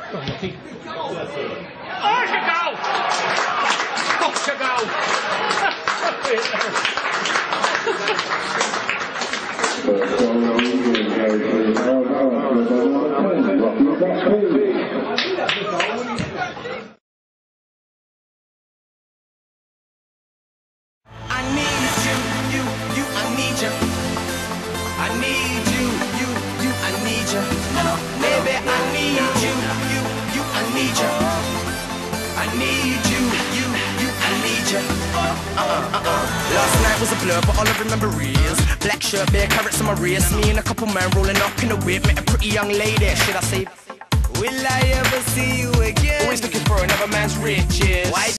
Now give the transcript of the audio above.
Oh, she go! Oh, she go! I need you, I need you. I need you, I need you. Baby, I need you, I need you. I need you, I need you. Last night was a blur, but all I remember is black shirt, bare carrots on my wrist. Me and a couple men rolling up in a whip, met a pretty young lady. Should I say, will I ever see you again? Always looking for another man's riches. Why